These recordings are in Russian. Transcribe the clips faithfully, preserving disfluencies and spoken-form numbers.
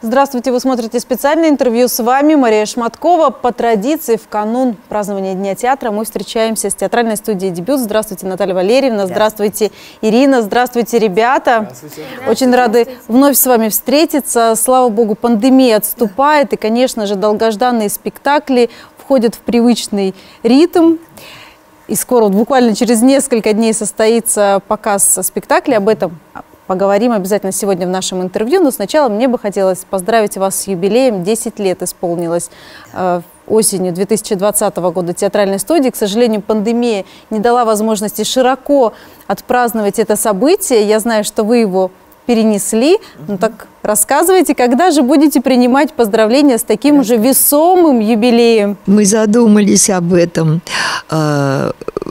Здравствуйте, вы смотрите специальное интервью. С вами Мария Шматкова. По традиции, в канун празднования Дня театра мы встречаемся с театральной студией «Дебют». Здравствуйте, Наталья Валерьевна. Здравствуйте, Ирина. Здравствуйте, ребята. Здравствуйте. Очень рады вновь с вами встретиться. Слава богу, пандемия отступает. И, конечно же, долгожданные спектакли входят в привычный ритм. И скоро, вот буквально через несколько дней, состоится показ спектакля. Об этом поговорим обязательно сегодня в нашем интервью. Но сначала мне бы хотелось поздравить вас с юбилеем. десять лет исполнилось э, осенью две тысячи двадцатого года театральной студии. К сожалению, пандемия не дала возможности широко отпраздновать это событие. Я знаю, что вы его перенесли. Ну так рассказывайте, когда же будете принимать поздравления с таким уже весомым юбилеем? Мы задумались об этом э,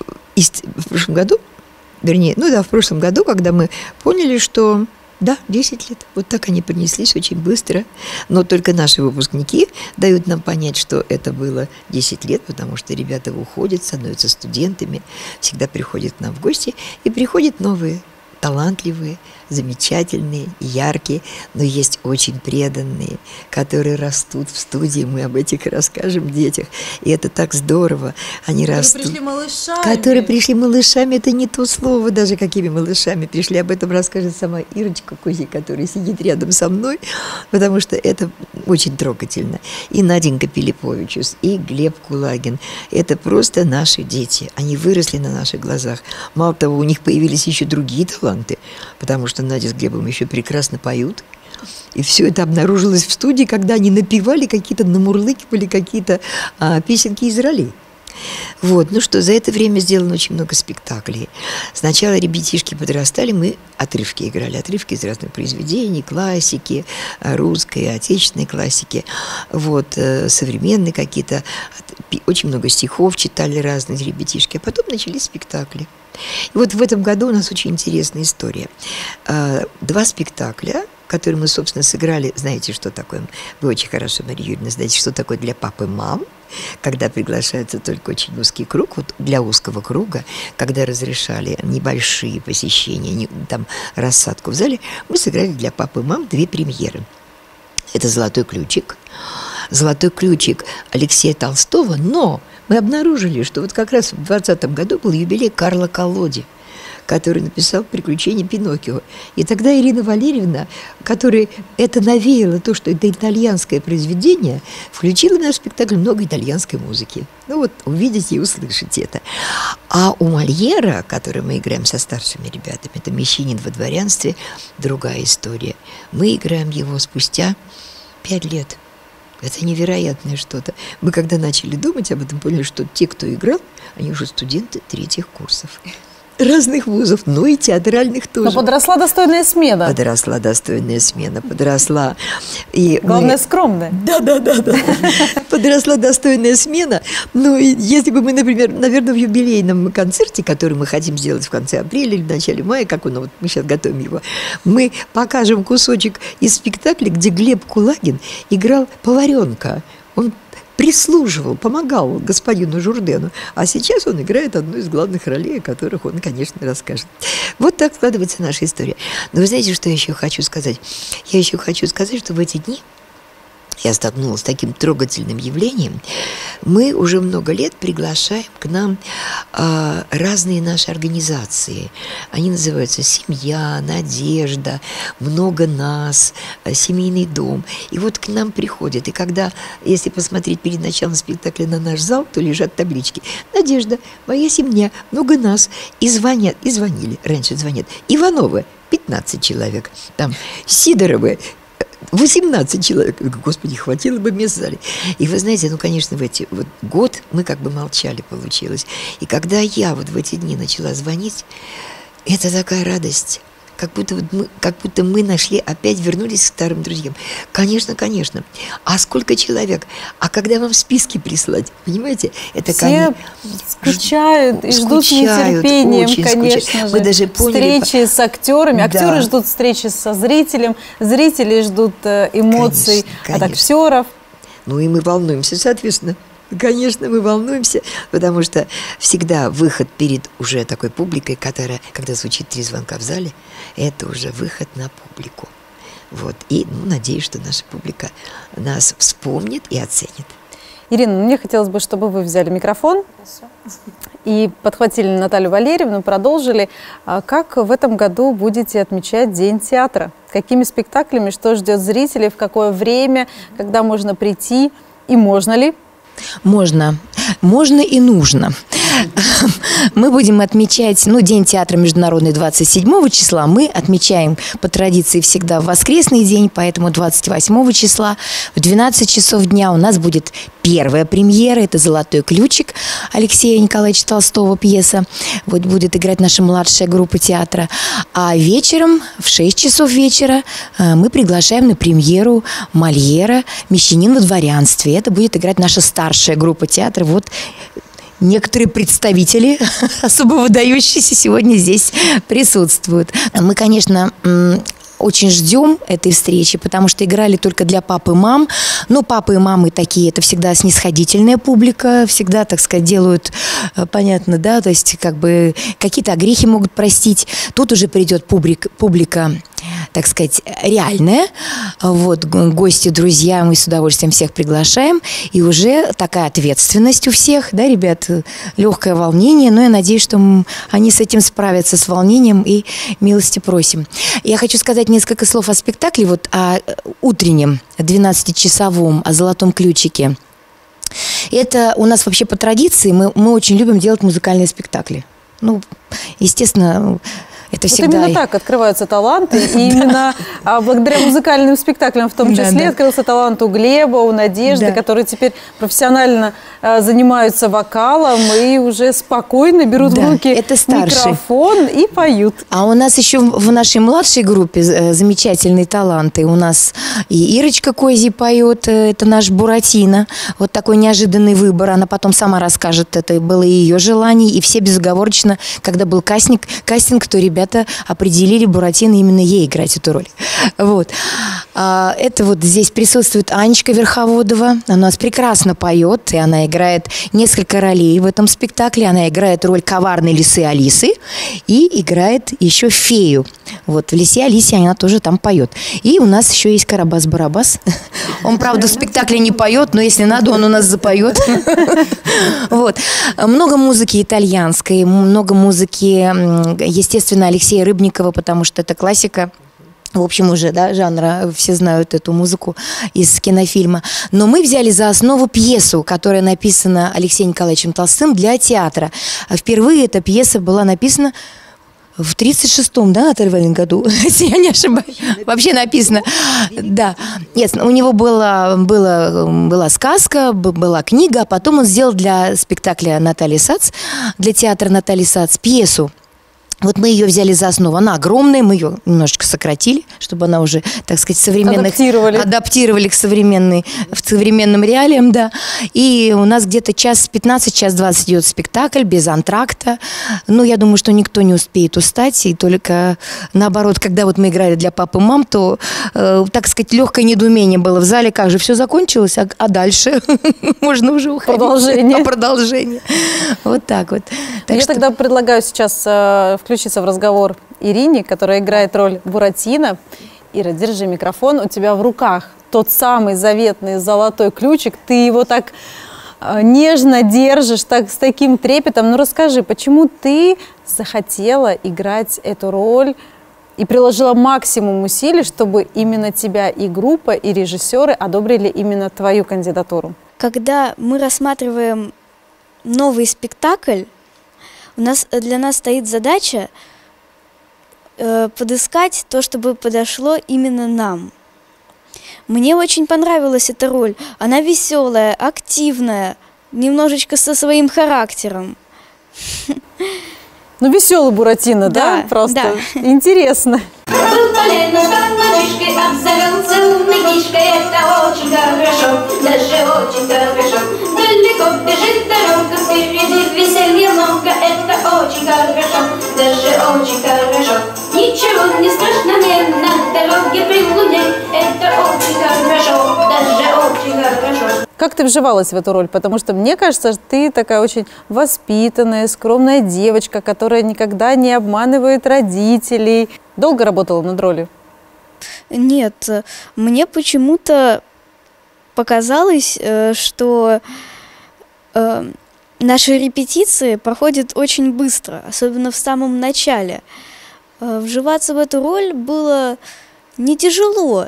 в прошлом году. Вернее, ну да, в прошлом году, когда мы поняли, что да, десять лет, вот так они принеслись очень быстро. Но только наши выпускники дают нам понять, что это было десять лет, потому что ребята уходят, становятся студентами, всегда приходят к нам в гости, и приходят новые, талантливые, замечательные, яркие, но есть очень преданные, которые растут в студии. Мы об этих расскажем детях. И это так здорово. Они которые растут. Пришли малышами. Которые пришли малышами. Это не то слово, даже какими малышами пришли. Об этом расскажет сама Ирочка Кузи, которая сидит рядом со мной, потому что это очень трогательно. И Наденька Пилиповичус, и Глеб Кулагин. Это просто наши дети. Они выросли на наших глазах. Мало того, у них появились еще другие таланты, потому что Надя с Глебом еще прекрасно поют. И все это обнаружилось в студии, когда они напевали какие-то, намурлыкивали какие-то а, песенки из ролей. Вот, ну что, за это время сделано очень много спектаклей. Сначала ребятишки подрастали, мы отрывки играли, отрывки из разных произведений, классики, русской, отечественной классики, вот, современные какие-то, очень много стихов читали разные ребятишки, а потом начались спектакли. И вот в этом году у нас очень интересная история. Два спектакля, которые мы, собственно, сыграли. Знаете, что такое? Вы очень хорошо, Мария Юрьевна, знаете, что такое для пап и мам, когда приглашается только очень узкий круг. Вот для узкого круга, когда разрешали небольшие посещения, не, там, рассадку в зале, мы сыграли для пап и мам две премьеры. Это «Золотой ключик». «Золотой ключик» Алексея Толстого, но мы обнаружили, что вот как раз в двадцатом году был юбилей Карла Колоди, который написал «Приключения Пиноккио». И тогда Ирина Валерьевна, которая это навеяла, то, что это итальянское произведение, включила в наш спектакль много итальянской музыки. Ну вот, увидите и услышите это. А у Мольера, который мы играем со старшими ребятами, это «Мещанин во дворянстве», другая история. Мы играем его спустя пять лет. Это невероятное что-то. Мы когда начали думать об этом, поняли, что те, кто играл, они уже студенты третьих курсов. Разных вузов, но и театральных тоже. Но подросла достойная смена. Подросла достойная смена, подросла. И главное, мы... скромная. Да, да, да, да. Подросла достойная смена. Ну, и если бы мы, например, наверное, в юбилейном концерте, который мы хотим сделать в конце апреля или в начале мая, как он, вот мы сейчас готовим его, мы покажем кусочек из спектакля, где Глеб Кулагин играл поваренка. Он прислуживал, помогал господину Журдену. А сейчас он играет одну из главных ролей, о которых он, конечно, расскажет. Вот так складывается наша история. Но вы знаете, что я еще хочу сказать? Я еще хочу сказать, что в эти дни я столкнулась с таким трогательным явлением. Мы уже много лет приглашаем к нам э, разные наши организации. Они называются «Семья», «Надежда», «Много нас», «Семейный дом». И вот к нам приходят. И когда, если посмотреть перед началом спектакля на наш зал, то лежат таблички «Надежда», «Моя семья», «Много нас». И звонят, и звонили, раньше звонят. Ивановы, пятнадцать человек. Там Сидоровы, восемнадцать человек. Господи, хватило бы мест в зале. И вы знаете, ну, конечно, в эти вот год мы как бы молчали, получилось. И когда я вот в эти дни начала звонить, это такая радость. Как будто, вот мы, как будто мы нашли, опять вернулись к старым друзьям. Конечно, конечно. А сколько человек? А когда вам списки прислать? Понимаете? Это все они... скучают и ждут с нетерпением, конечно же. Мы даже поняли... Встречи с актерами. Да. Актеры ждут встречи со зрителем. Зрители ждут эмоций конечно, конечно. от актеров. Ну и мы волнуемся, соответственно. Конечно, мы волнуемся, потому что всегда выход перед уже такой публикой, которая, когда звучит три звонка в зале, это уже выход на публику. Вот. И ну, надеюсь, что наша публика нас вспомнит и оценит. Ирина, мне хотелось бы, чтобы вы взяли микрофон и подхватили Наталью Валерьевну, продолжили. Как в этом году будете отмечать День театра? Какими спектаклями, что ждет зрителей, в какое время, когда можно прийти и можно ли? Можно. Можно и нужно. Мы будем отмечать, ну, День театра международный двадцать седьмого числа. Мы отмечаем по традиции всегда в воскресный день, поэтому двадцать восьмого числа в двенадцать часов дня у нас будет первая премьера. Это «Золотой ключик» Алексея Николаевича Толстого пьеса. Вот будет играть наша младшая группа театра. А вечером, в шесть часов вечера, мы приглашаем на премьеру Мольера «Мещанин во дворянстве». Это будет играть наша старшая группа театра. Вот некоторые представители, особо выдающиеся, сегодня здесь присутствуют. Мы, конечно, очень ждем этой встречи, потому что играли только для пап и мам. Но папы и мамы такие, это всегда снисходительная публика, всегда, так сказать, делают, понятно, да, то есть как бы какие-то огрехи могут простить. Тут уже придет публика, публика, так сказать, реальная. Вот, гости, друзья, мы с удовольствием всех приглашаем. И уже такая ответственность у всех, да, ребят, легкое волнение. Но я надеюсь, что они с этим справятся, с волнением, и милости просим. Я хочу сказать несколько слов о спектакле, вот о утреннем, двенадцатичасовом, о «Золотом ключике». Это у нас вообще по традиции, мы, мы очень любим делать музыкальные спектакли. Ну, естественно, это всегда... Вот именно так открываются таланты, и именно благодаря музыкальным спектаклям в том числе открылся талант у Глеба, у Надежды, которые теперь профессионально занимаются вокалом и уже спокойно берут в руки микрофон и поют. А у нас еще в нашей младшей группе замечательные таланты. У нас и Ирочка Козий поет, это наш Буратино. Вот такой неожиданный выбор. Она потом сама расскажет, это было ее желание. И все безоговорочно, когда был кастинг, кастинг, то ребята определили Буратино именно ей играть эту роль. Вот. А, это вот здесь присутствует Анечка Верховодова. Она у нас прекрасно поет, и она играет несколько ролей в этом спектакле. Она играет роль коварной лисы Алисы и играет еще фею. Вот, в «Лисе Алисе» она тоже там поет. И у нас еще есть Карабас-Барабас. Он, правда, в спектакле не поет, но если надо, он у нас запоет. Вот. Много музыки итальянской, много музыки, естественно, Алексея Рыбникова, потому что это классика. В общем, уже, да, жанра, все знают эту музыку из кинофильма. Но мы взяли за основу пьесу, которая написана Алексеем Николаевичем Толстым для театра. Впервые эта пьеса была написана в тридцать шестом, да, Наталья Валерьевна, году, если я не ошибаюсь. Вообще написано. Да. Нет, у него была, была, была сказка, была книга, а потом он сделал для спектакля Натальи Сац, для театра Натальи Сац пьесу. Вот мы ее взяли за основу. Она огромная, мы ее немножечко сократили, чтобы она уже, так сказать, современных... Адаптировали. Адаптировали к современной, в современным реалиям, да. И у нас где-то час пятнадцать, час двадцать идет спектакль без антракта. Ну, я думаю, что никто не успеет устать. И только наоборот, когда вот мы играли для пап и мам, то, э, так сказать, легкое недоумение было в зале. Как же, все закончилось, а, а дальше можно уже уходить. Продолжение. А продолжение. Вот так вот. Я тогда предлагаю сейчас э, включиться в разговор Ирине, которая играет роль Буратино. Ира, держи микрофон, у тебя в руках тот самый заветный золотой ключик, ты его так э, нежно держишь, так, с таким трепетом. Ну расскажи, почему ты захотела играть эту роль и приложила максимум усилий, чтобы именно тебя и группа, и режиссеры одобрили именно твою кандидатуру? Когда мы рассматриваем новый спектакль, У нас, для нас стоит задача э, подыскать то, чтобы подошло именно нам. Мне очень понравилась эта роль. Она веселая, активная, немножечко со своим характером. Ну, веселый Буратино, да? Да, Просто да. интересно. Был полезно, стал мальчишкой, обзавелся умной книжкой. Это очень хорошо, даже очень хорошо. Далеко бежит дорога, впереди веселья много. Это очень хорошо, даже очень хорошо. Ничего не страшно мне на дороге при луне. Это очень хорошо, даже очень хорошо. Как ты вживалась в эту роль? Потому что мне кажется, ты такая очень воспитанная, скромная девочка, которая никогда не обманывает родителей. Долго работала над ролью? Нет, мне почему-то показалось, что наши репетиции проходят очень быстро, особенно в самом начале. Вживаться в эту роль было не тяжело.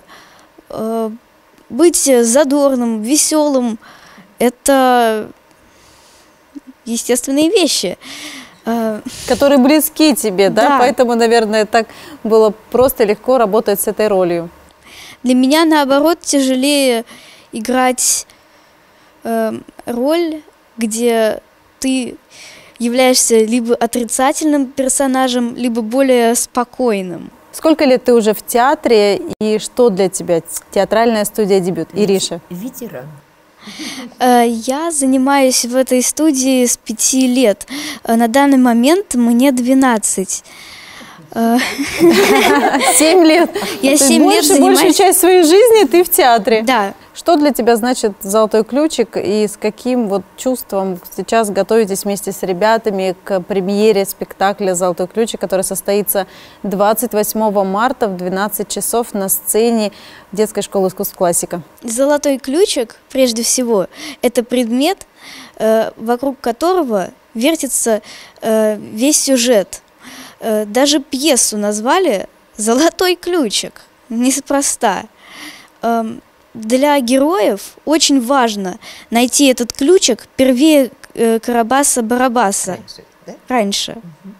Быть задорным, веселым – это естественные вещи. Которые близки тебе, да? Да. Поэтому, наверное, так было просто легко работать с этой ролью. Для меня, наоборот, тяжелее играть э, роль, где ты являешься либо отрицательным персонажем, либо более спокойным. Сколько лет ты уже в театре и что для тебя театральная студия «Дебют»? Ириша. Ветеран. Э, Я занимаюсь в этой студии с пяти лет. Э, На данный момент мне двенадцать. Э, Семь лет. Я То есть семь лет больше, большую занимаюсь. часть своей жизни ты в театре. Да. Что для тебя значит «Золотой ключик» и с каким вот чувством сейчас готовитесь вместе с ребятами к премьере спектакля «Золотой ключик», который состоится двадцать восьмого марта в двенадцать часов на сцене детской школы искусств «Классика»? Золотой ключик, прежде всего, это предмет, э, вокруг которого вертится э, весь сюжет. Э, даже пьесу назвали «Золотой ключик». Неспроста. Эм, Для героев очень важно найти этот ключик первее э, Карабаса-Барабаса Да? раньше,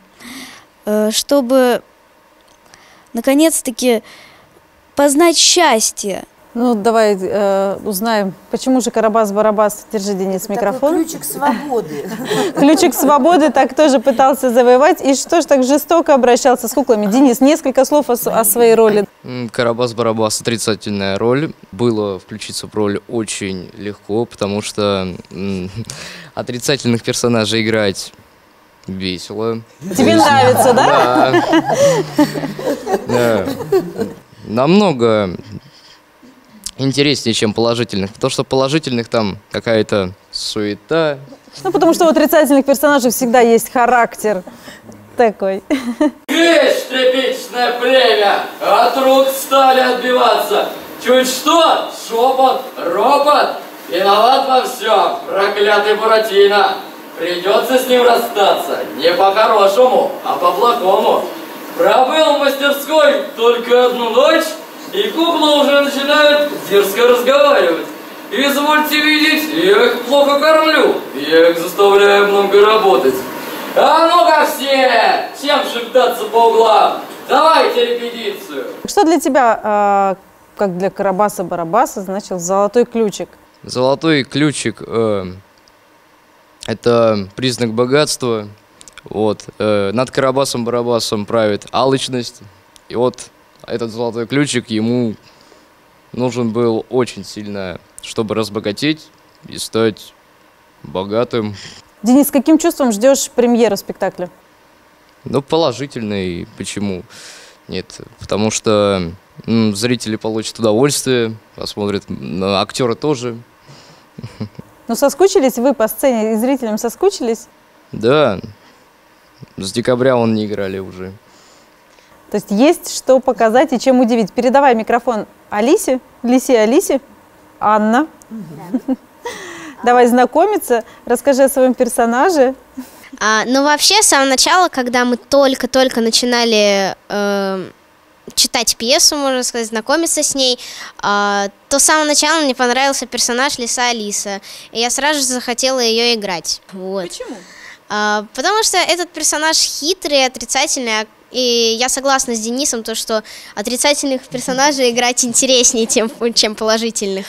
э, чтобы наконец-таки познать счастье. Ну, давай э, узнаем, почему же Карабас-Барабас, держи, Денис, микрофон. Ключик свободы. Ключик свободы так тоже пытался завоевать. И что ж так жестоко обращался с куклами? Денис, несколько слов о, с- о своей роли. М, Карабас-Барабас — отрицательная роль. Было включиться в роль очень легко, потому что м, отрицательных персонажей играть весело. Тебе нравится, да? Да. Да. Намного интереснее, чем положительных. Потому что положительных там какая-то суета. Ну, потому что у отрицательных персонажей всегда есть характер такой. Гресь, тряпичное племя, от рук стали отбиваться. Чуть что, шепот, ропот, виноват во всем, проклятый Буратино. Придется с ним расстаться, не по-хорошему, а по-плохому. Пробыл в мастерской только одну ночь, и куклы уже начинают дерзко разговаривать. Извольте видеть, я их плохо кормлю, я их заставляю много работать. А ну-ка все, чем шептаться по углам, давайте репетицию. Что для тебя, э, как для Карабаса-Барабаса, значил «Золотой ключик»? Золотой ключик э, – это признак богатства. Вот. Э, над Карабасом-Барабасом правит алчность. И вот этот золотой ключик ему нужен был очень сильно, чтобы разбогатеть и стать богатым. Денис, с каким чувством ждешь премьеру спектакля? Ну, положительный. Почему? Нет. Потому что м, зрители получат удовольствие, посмотрят, ну, актеры тоже. Ну, соскучились вы по сцене, и зрителям соскучились? Да. С декабря он не играли уже. То есть есть что показать и чем удивить. Передавай микрофон Алисе, Лисе Алисе. Анна. Давай знакомиться, расскажи о своем персонаже. А, ну, вообще, с самого начала, когда мы только-только начинали э, читать пьесу, можно сказать, знакомиться с ней, э, то с самого начала мне понравился персонаж Лиса Алиса, и я сразу же захотела ее играть. Вот. Почему? А, потому что этот персонаж хитрый, отрицательный, а- и я согласна с Денисом, то, что отрицательных персонажей играть интереснее, тем, чем положительных.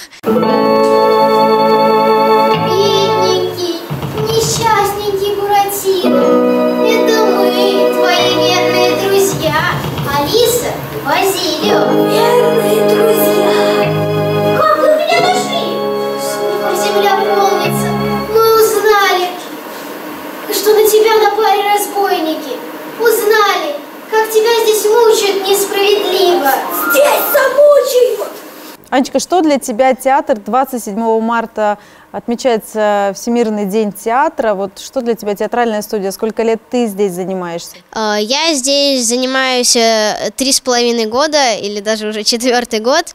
Бедненький, несчастненький Буратино, это мы, твои верные друзья, Алиса и Базилио. Верные друзья? Как вы меня нашли? Сколько земля полнится, мы узнали, что на тебя напали разбойники. Узнали, как тебя здесь мучают несправедливо. Здесь замучают! Анечка, что для тебя театр двадцать седьмого марта отмечается Всемирный день театра. Вот что для тебя театральная студия? Сколько лет ты здесь занимаешься? Я здесь занимаюсь три с половиной года, или даже уже четвертый год.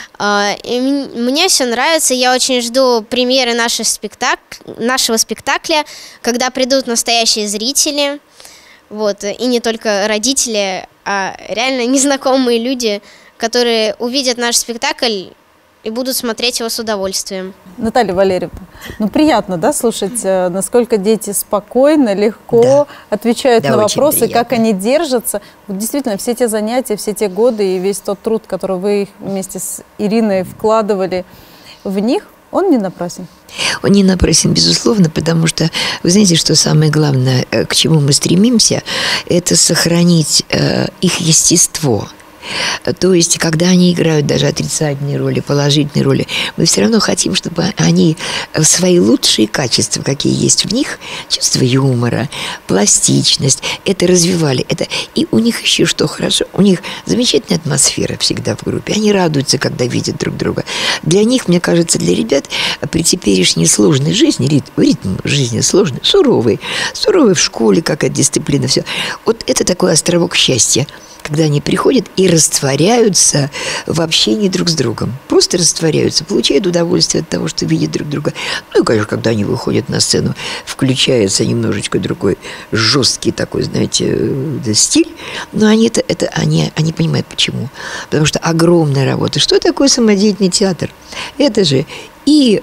И мне все нравится. Я очень жду премьеры нашего спектакля, нашего спектакля, когда придут настоящие зрители. Вот, и не только родители, а реально незнакомые люди, которые увидят наш спектакль и будут смотреть его с удовольствием. Наталья Валерьевна, ну приятно, да, слушать, насколько дети спокойно, легко да. отвечают да, на вопросы, как они держатся. Вот действительно, все те занятия, все те годы и весь тот труд, который вы вместе с Ириной вкладывали в них, он не напрасен. Он не напрасен, безусловно, потому что, вы знаете, что самое главное, к чему мы стремимся, это сохранить э, их естество. То есть, когда они играют даже отрицательные роли, положительные роли, мы все равно хотим, чтобы они свои лучшие качества, какие есть в них, чувство юмора, пластичность, это развивали. Это... И у них еще что хорошо, у них замечательная атмосфера всегда в группе. Они радуются, когда видят друг друга. Для них, мне кажется, для ребят при теперешней сложной жизни, ритм, ритм жизни сложный, суровый, суровый в школе, какая дисциплина, все. Вот это такой островок счастья, когда они приходят и растворяются в общении друг с другом. Просто растворяются, получают удовольствие от того, что видят друг друга. Ну и, конечно, когда они выходят на сцену, включается немножечко другой жесткий такой, знаете, стиль. Но они это, это они, они понимают почему. Потому что огромная работа. Что такое самодеятельный театр? Это же и...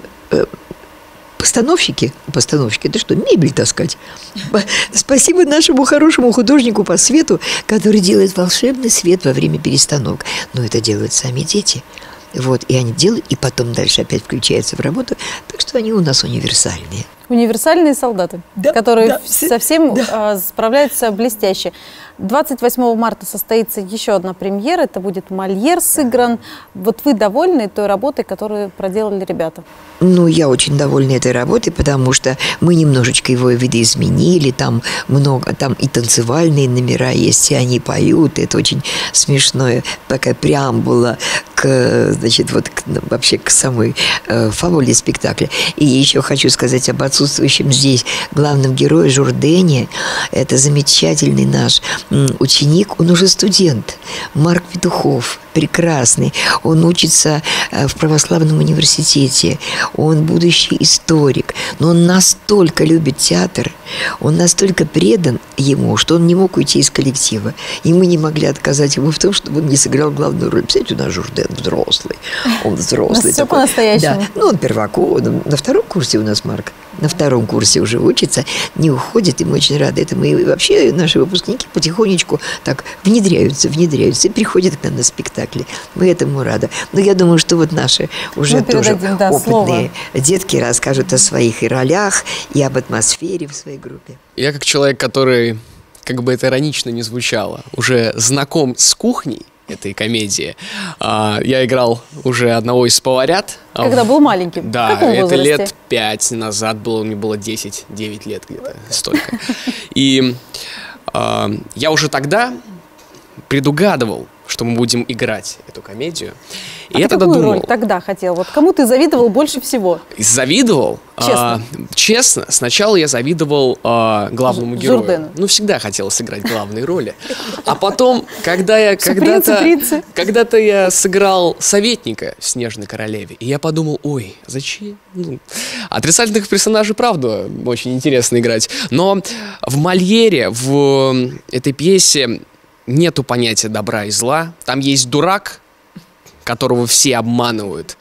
Постановщики, постановщики, это что, мебель таскать? Спасибо нашему хорошему художнику по свету, который делает волшебный свет во время перестановок. Но это делают сами дети. Вот, и они делают, и потом дальше опять включаются в работу. Так что они у нас универсальные. Универсальные солдаты, да, которые да, совсем да. справляются блестяще. двадцать восьмого марта состоится еще одна премьера, это будет «Мольер» сыгран. Вот вы довольны той работой, которую проделали ребята? Ну, я очень довольна этой работой, потому что мы немножечко его видоизменили, там много, там и танцевальные номера есть, и они поют, это очень смешное, такая преамбула к, значит, вот к, вообще к самой э, фабуле спектакля. И еще хочу сказать об отсутствующем здесь главном герое Журдене. Это замечательный наш ученик, он уже студент, Марк Петухов, прекрасный. Он учится в православном университете, он будущий историк, но он настолько любит театр, он настолько предан ему, что он не мог уйти из коллектива. И мы не могли отказать ему в том, чтобы он не сыграл главную роль. Представляете, у нас Журден взрослый, он взрослый. Все по-настоящему. Да. Ну, он перваков, на втором курсе у нас Марк. На втором курсе уже учится, не уходит, и мы очень рады этому. И вообще наши выпускники потихонечку так внедряются, внедряются и приходят к нам на спектакли. Мы этому рады. Но я думаю, что вот наши уже тоже да, опытные слово. детки расскажут о своих и ролях, и об атмосфере в своей группе. Я как человек, который, как бы это иронично не звучало, уже знаком с кухней этой комедии. А, я играл уже одного из поварят. Когда был маленьким? Да, в каком это возрасте? лет пять назад было, мне было десять-девять лет где-то, столько. И а, я уже тогда предугадывал, что мы будем играть эту комедию. И а я ты тогда какую думал, роль тогда хотел? Вот кому ты завидовал больше всего? Завидовал? Честно. А, честно, сначала я завидовал а, главному Ж- герою. Журдену. Ну, всегда хотел сыграть главные роли. А потом, когда я когда-то, принцы. когда-то я сыграл советника в «Снежной королеве», и я подумал, ой, зачем? Ну, отрицательных персонажей, правда, очень интересно играть. Но в «Мольере», в этой пьесе нету понятия добра и зла. Там есть дурак, которого все обманывают.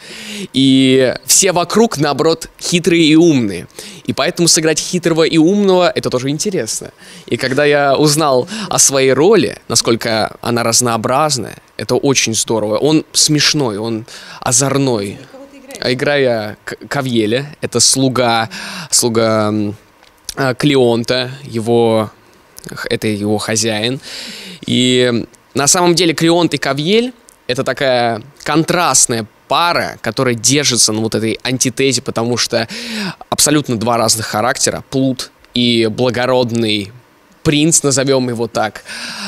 И все вокруг, наоборот, хитрые и умные. И поэтому сыграть хитрого и умного – это тоже интересно. И когда я узнал о своей роли, насколько она разнообразная, это очень здорово. Он смешной, он озорной. А играя Кавьеля, это слуга, слуга Клеонта, его, это его хозяин. И на самом деле Клеонт и Кавьель – это такая контрастная пара, которая держится на вот этой антитезе, потому что абсолютно два разных характера. Плут и благородный принц, назовем его так.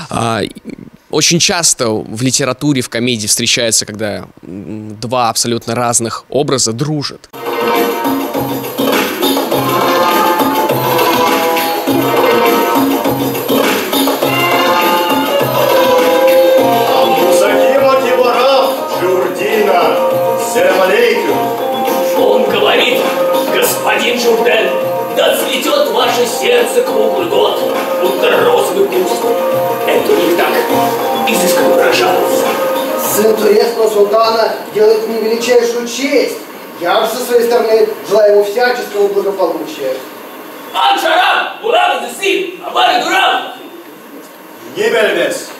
Очень часто в литературе, в комедии встречается, когда два абсолютно разных образа дружат. год, будто розовый куст. Это у них так изысканно выражается. Сын турецкого султана делает мне величайшую честь. Я же со своей стороны желаю ему всяческого благополучия. Аншарам, Улам Зесин, Абар Дурам. Не бельбес.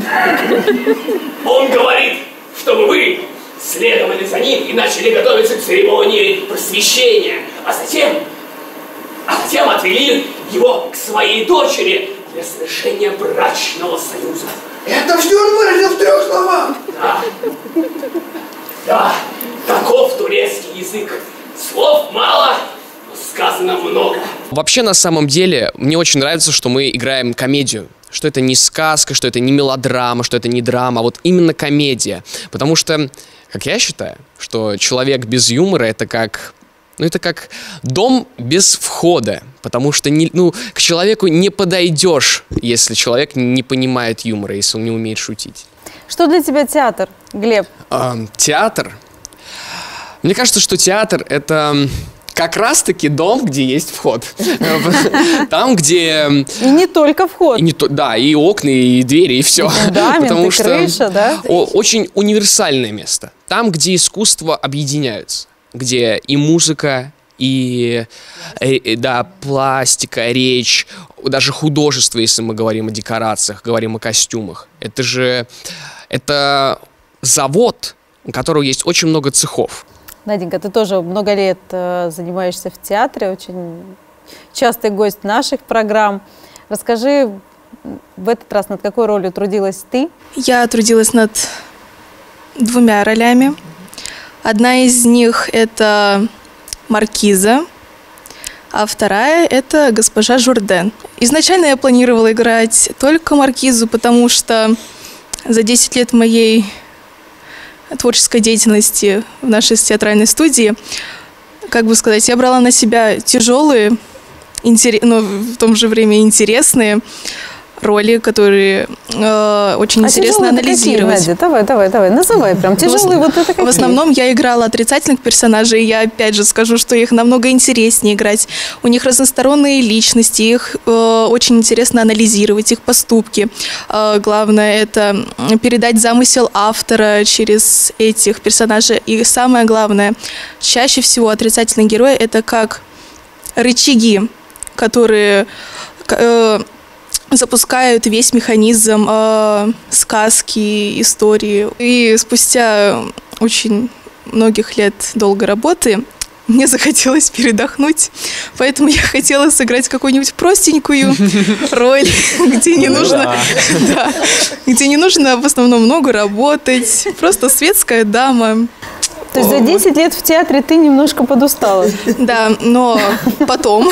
Он говорит, чтобы вы следовали за ним и начали готовиться к церемонии просвещения, а затем, а затем отвели его к своей дочери для совершения брачного союза. Это все он выразил в трех словах. Да, да, таков турецкий язык. Слов мало, но сказано много. Вообще, на самом деле, мне очень нравится, что мы играем комедию. Что это не сказка, что это не мелодрама, что это не драма, а вот именно комедия. Потому что, как я считаю, что человек без юмора — это как... Ну, это как дом без входа, потому что не, ну, к человеку не подойдешь, если человек не понимает юмора, если он не умеет шутить. Что для тебя театр, Глеб? А, театр? Мне кажется, что театр — это как раз-таки дом, где есть вход. Там, где... И не только вход. И не то, да, и окна, и двери, и все. Фундамент, Потому и что крыша, да? о- очень универсальное место. Там, где искусства объединяются. Где и музыка, и, и да, пластика, речь, даже художество, если мы говорим о декорациях, говорим о костюмах. Это же это завод, у которого есть очень много цехов. Наденька, ты тоже много лет э, занимаешься в театре, очень частый гость наших программ. Расскажи, в этот раз над какой ролью трудилась ты? Я трудилась над двумя ролями. Одна из них – это Маркиза, а вторая – это госпожа Журден. Изначально я планировала играть только Маркизу, потому что за десять лет моей творческой деятельности в нашей театральной студии, как бы сказать, я брала на себя тяжелые, интерес, но в том же время интересные роли, которые э, очень а интересно анализировать. Какие, Надя? Давай, давай, давай, называй прям. Тяжелые вот это какие? В основном я играла отрицательных персонажей, и я опять же скажу, что их намного интереснее играть. У них разносторонние личности, их э, очень интересно анализировать, их поступки. Э, главное это передать замысел автора через этих персонажей. И самое главное, чаще всего отрицательные герои это как рычаги, которые... Э, запускают весь механизм э, сказки, истории. И спустя очень многих лет долгой работы мне захотелось передохнуть, поэтому я хотела сыграть какую-нибудь простенькую роль, где не нужно, да, где не нужно в основном много работать, просто светская дама. То есть за десять лет в театре ты немножко подустала? Да, но потом...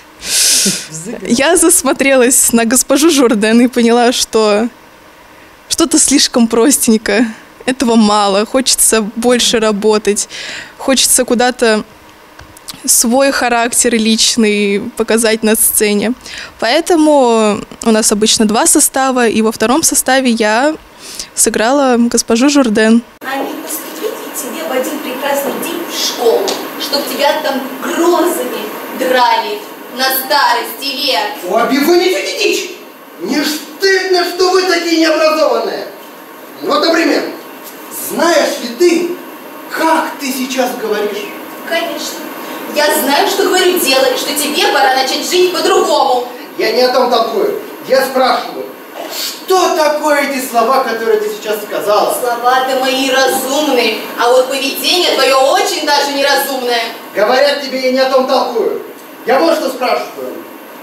Я засмотрелась на госпожу Журден и поняла, что что-то слишком простенько, этого мало, хочется больше работать, хочется куда-то свой характер личный показать на сцене. Поэтому у нас обычно два состава, и во втором составе я сыграла госпожу Журден. Они поступили тебе в один прекрасный день в школу, чтоб тебя там грозами драли. На старости лет. Обе вы несете дичь. Не стыдно, что вы такие необразованные. Вот, например, знаешь ли ты, как ты сейчас говоришь? Конечно. Я знаю, что говорю дело, и что тебе пора начать жить по-другому. Я не о том толкую. Я спрашиваю, что такое эти слова, которые ты сейчас сказала? Слова-то мои разумные, а вот поведение твое очень даже неразумное. Говорят тебе, я не о том толкую. Я вот что спрашиваю.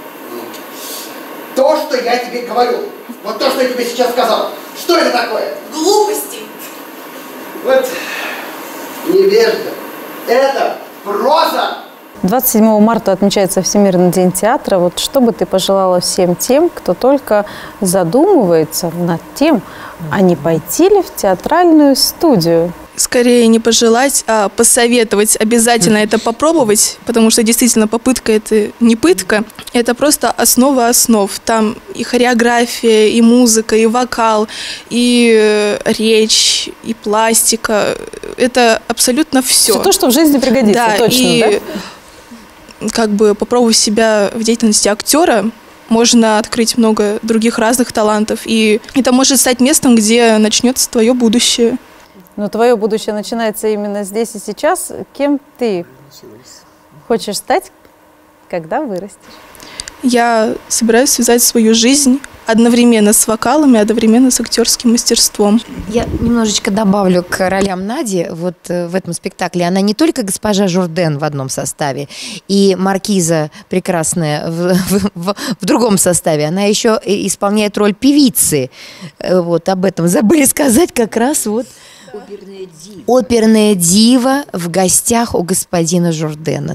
То, что я тебе говорю, вот то, что я тебе сейчас сказал, что это такое? Глупости. Вот невежда. Это проза. двадцать седьмого марта отмечается Всемирный день театра. Вот что бы ты пожелала всем тем, кто только задумывается над тем, а не пойти ли в театральную студию? Скорее не пожелать, а посоветовать, обязательно это попробовать, потому что действительно попытка – это не пытка, это просто основа основ. Там и хореография, и музыка, и вокал, и речь, и пластика. Это абсолютно все. Все то, что в жизни пригодится, да, точно, и да? как бы попробовать себя в деятельности актера, можно открыть много других разных талантов. И это может стать местом, где начнется твое будущее. Но твое будущее начинается именно здесь и сейчас. Кем ты хочешь стать, когда вырастешь? Я собираюсь связать свою жизнь одновременно с вокалом и одновременно с актерским мастерством. Я немножечко добавлю к ролям Нади вот в этом спектакле. Она не только госпожа Журден в одном составе и маркиза прекрасная в, в, в, в другом составе, она еще исполняет роль певицы. Вот об этом забыли сказать как раз вот. Оперная дива. Оперная дива в гостях у господина Журдена.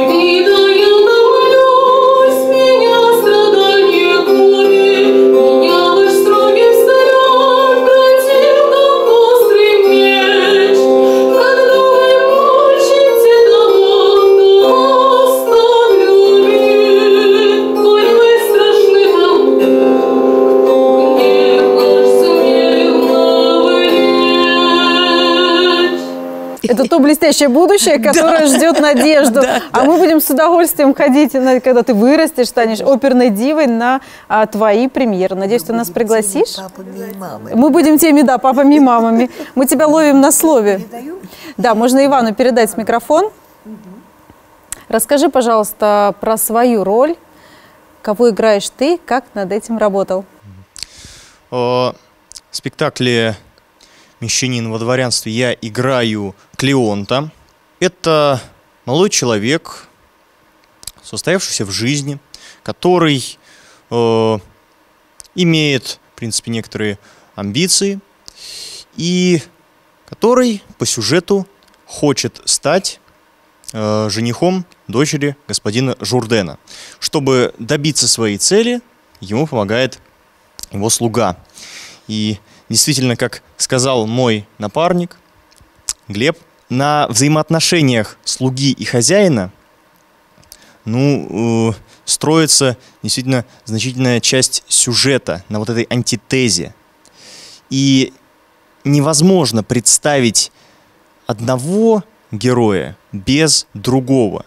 Это то блестящее будущее, которое ждет Надежду. А мы будем с удовольствием ходить, когда ты вырастешь, станешь оперной дивой, на а, твои премьеры. Надеюсь, ты нас пригласишь? Мы будем теми, да, папами и мамами. Мы тебя ловим на слове. Да, можно Ивану передать микрофон. Расскажи, пожалуйста, про свою роль. Кого играешь ты, как над этим работал? В спектакле «Мещанин во дворянстве» я играю Клеонта. Это молодой человек, состоявшийся в жизни, который э, имеет, в принципе, некоторые амбиции и который по сюжету хочет стать э, женихом дочери господина Журдена. Чтобы добиться своей цели, ему помогает его слуга. И действительно, как сказал мой напарник Глеб, на взаимоотношениях слуги и хозяина ну, э, строится действительно значительная часть сюжета на вот этой антитезе. И невозможно представить одного героя без другого.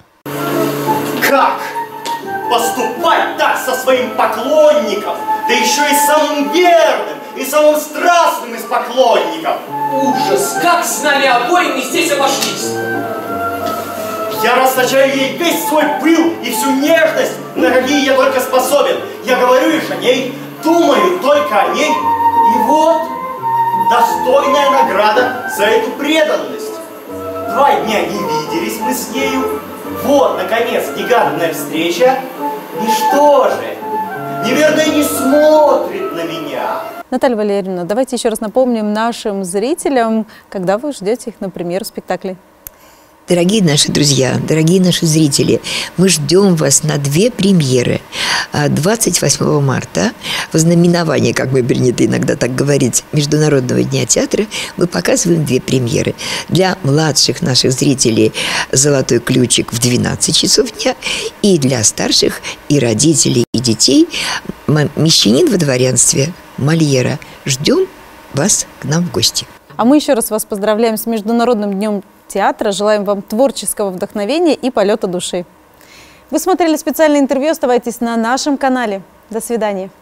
Как поступать так со своим поклонником, да еще и самым верным и самым страстным из поклонников? Ужас! Как с нами обоими здесь обошлись! Я расточаю ей весь свой пыл и всю нежность, на какие я только способен. Я говорю лишь о ней, думаю только о ней. И вот достойная награда за эту преданность. Два дня не виделись мы с нею. Вот, наконец, негаданная встреча. И что же? Неверно, не смотрит на меня. Наталья Валерьевна, давайте еще раз напомним нашим зрителям, когда вы ждете их на премьеру спектакля. Дорогие наши друзья, дорогие наши зрители, мы ждем вас на две премьеры. двадцать восьмого марта, в знаменование, как мы принято иногда так говорить, Международного дня театра, мы показываем две премьеры. Для младших наших зрителей «Золотой ключик» в двенадцать часов дня, и для старших и родителей, и детей «Мещанин во дворянстве» Мольера. Ждем вас к нам в гости. А мы еще раз вас поздравляем с Международным днем театра. Желаем вам творческого вдохновения и полета души. Вы смотрели специальное интервью. Оставайтесь на нашем канале. До свидания.